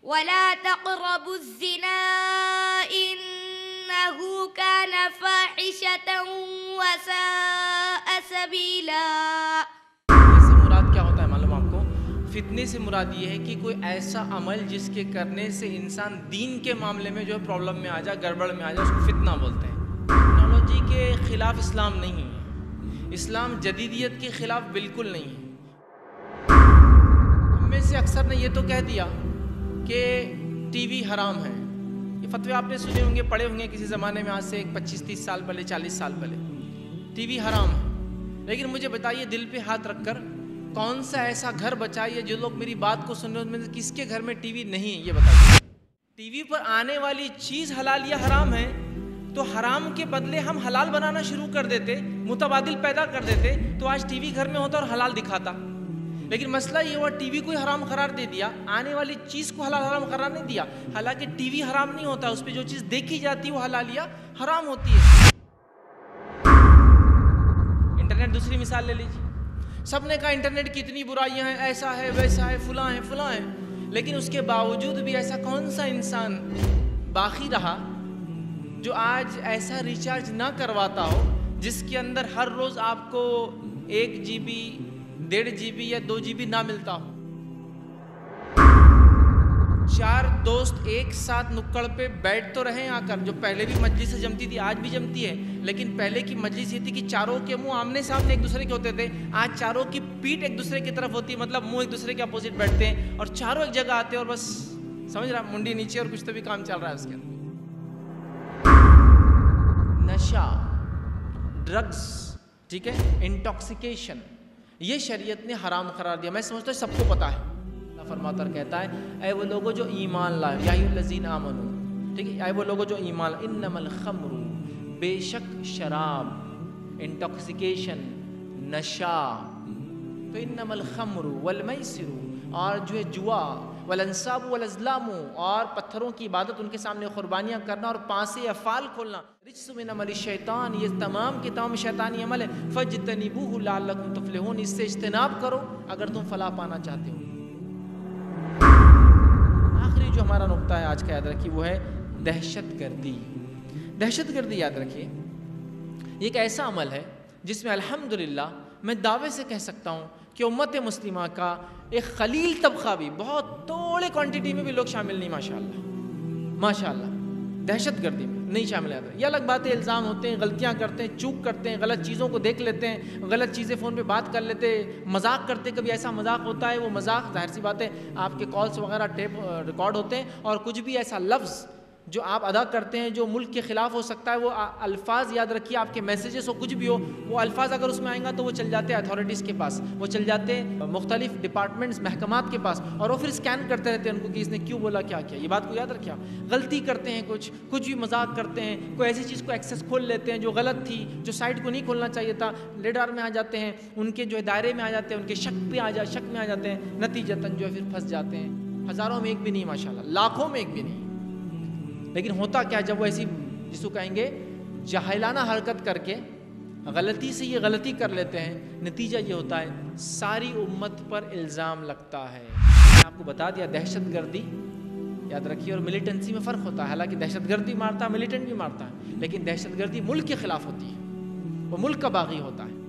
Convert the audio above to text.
ولا تقربوا الزنا إنه كان فاحشة وساء سبيلا. سے مراد کیا ہوتا ہے معلوم آپ کو؟ فتنے سے مراد یہ ہے کہ کوئی ایسا عمل جس کے کرنے سے انسان دین کے معاملے میں جو ہے پرابلم میں آ جائے، گڑبڑ میں آ جائے، اس کو فتنہ بولتے ہیں. ٹیکنالوجی کے خلاف اسلام نہیں ہے، اسلام جدیدیت کے خلاف بالکل نہیں ہے. ہم میں سے اکثر نے یہ تو کہہ دیا کہ ٹی وی حرام ہے. یہ فتوے آپ نے سنے ہوں گے، پڑھے ہوں گے کسی زمانے میں، آج سے 25-30 سال پہلے، 40 سال پہلے. ٹی وی حرام ہے. لیکن مجھے بتائیے دل پہ ہاتھ رکھ کر کون سا ایسا گھر بچائیے جو لوگ میری بات کو سن رہے ہیں، ان میں کس کے گھر میں ٹی وی نہیں ہے؟ یہ بتائیے. ٹی وی پر آنے والی چیز حلال یا حرام ہے، تو حرام کے بدلے ہم حلال بنانا شروع کر دیتے، متبادل پیدا کر دیتے، تو آج ٹی وی گھر میں ہوتا اور حلال دکھاتا. لیکن مسئلہ یہ ہوا ٹی وی کو حرام قرار دے دیا، آنے والی چیز کو حلال حرام قرار نہیں دیا. حالانکہ ٹی وی حرام نہیں ہوتا، اس پہ جو چیز دیکھی جاتی ہے وہ حلال یا حرام ہوتی ہے. انٹرنیٹ دوسری مثال لے لیجیے. سب نے کہا انٹرنیٹ کی اتنی برائیاں ہیں، ایسا ہے ویسا ہے، فلاں ہے فلاں ہے. لیکن اس کے باوجود بھی ایسا کون سا انسان باقی رہا جو آج ایسا ریچارج نہ کرواتا ہو جس کے اندر ہر روز آپ کو 1 GB 1.5 GB یا 2 GB نہ ملتا ہو؟ 4 دوست ایک ساتھ نکڑ پہ بیٹھ تو رہے آ کر، جو پہلے بھی مجلس جمتی تھی آج بھی جمتی ہے، لیکن پہلے کی مجلس یہ تھی کہ چاروں کے منہ آمنے سامنے ایک دوسرے کے ہوتے تھے. آج چاروں کی پیٹھ ایک دوسرے کی طرف ہوتی ہے، مطلب منہ ایک دوسرے کے اپوزٹ بیٹھتے ہیں اور چاروں ایک جگہ آتے ہیں اور بس سمجھ رہا، منڈی نیچے اور کچھ تو بھی کام چل رہا ہے اس کے اندر. نشہ، ڈرگس، ٹھیک ہے، انٹاکسیکیشن، یہ شریعت نے حرام قرار دیا. میں سمجھتا ہوں سب کو پتا ہے. اللہ فرماتا اور کہتا ہے اے وہ لوگوں جو ایمان لائے، یا ایھا الذین آمنو، ٹھیک ہے، اے وہ لوگوں جو ایمان لائے، انما الخمر، بے شک شراب، انٹاکسیکیشن، نشہ، تو انما الخمر والمیسر، اور جو ہے جوا، والانصاب والازلام، اور پتھروں کی عبادت، ان کے سامنے قربانیاں کرنا اور پانسے افعال کھولنا، رجس من عمل الشیطان، یہ تمام کے تمام شیطانی عمل ہے. فاجتنبوہ لعلکم تفلحون، اس سے اجتناب کرو اگر تم فلاح پانا چاہتے ہو. آخری جو ہمارا نقطہ ہے آج کا یاد رکھیے وہ ہے دہشت گردی. دہشت گردی یاد رکھیے یہ ایک ایسا عمل ہے جس میں الحمدللہ میں دعوے سے کہہ سکتا ہوں کہ امت مسلمہ کا ایک قلیل طبقہ بھی، بہت تھوڑے کوانٹٹی میں بھی لوگ شامل نہیں، ماشاءاللہ دہشت گردی میں نہیں شامل آتے. یہ الگ بات ہے، الزام ہوتے ہیں، غلطیاں کرتے ہیں، چوک کرتے ہیں، غلط چیزوں کو دیکھ لیتے ہیں، غلط چیزیں فون پہ بات کر لیتے ہیں، مذاق کرتے ہیں. کبھی ایسا مذاق ہوتا ہے، وہ مذاق ظاہر سی بات ہے آپ کے کالز وغیرہ ٹیپ ریکارڈ ہوتے ہیں، اور کچھ بھی ایسا لفظ جو آپ ادا کرتے ہیں جو ملک کے خلاف ہو سکتا ہے، وہ الفاظ یاد رکھیے، آپ کے میسیجز ہو کچھ بھی ہو، وہ الفاظ اگر اس میں آئیں گا تو وہ چل جاتے ہیں اتھارٹیز کے پاس، وہ چل جاتے ہیں مختلف ڈپارٹمنٹس، محکمات کے پاس، اور وہ پھر سکین کرتے رہتے ہیں ان کو کہ اس نے کیوں بولا، کیا کیا. یہ بات کو یاد رکھیں. غلطی کرتے ہیں، کچھ بھی مذاق کرتے ہیں، کوئی ایسی چیز کو ایکسیس کھول لیتے ہیں جو غلط تھی، جو سائٹ کو نہیں کھولنا چاہیے تھا، لیڈر میں آ جاتے ہیں، ان کے جو ہے دائرے میں آ جاتے ہیں، ان کے شک میں آ جاتے ہیں، نتیجتاً جو ہے پھر پھنس جاتے ہیں. ہزاروں میں ایک بھی نہیں، ماشاءاللہ لاکھوں میں ایک بھی نہیں. لیکن ہوتا کیا جب وہ ایسی جس کو کہیں گے جاہلانہ حرکت کر کے غلطی سے یہ غلطی کر لیتے ہیں، نتیجہ یہ ہوتا ہے ساری امت پر الزام لگتا ہے. میں آپ کو بتا دیا دہشت گردی یاد رکھیے اور ملیٹنسی میں فرق ہوتا ہے. حالانکہ دہشت گردی مارتا ہے، ملیٹنٹ بھی مارتا ہے، لیکن دہشت گردی ملک کے خلاف ہوتی ہے، وہ ملک کا باغی ہوتا ہے.